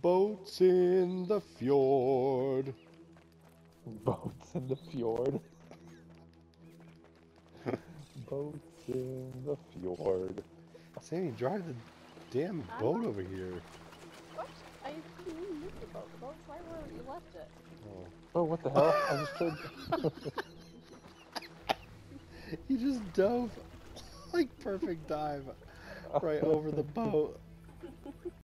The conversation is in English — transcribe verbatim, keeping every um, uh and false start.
Boats in the fjord. Boats in the fjord. Boats in the fjord. Sammy, drive the damn I'm boat not- over here. What? I didn't even move the boat. The boat's right where you left it. Oh. Oh, what the hell? I just tried. He just dove like perfect dive right over the boat.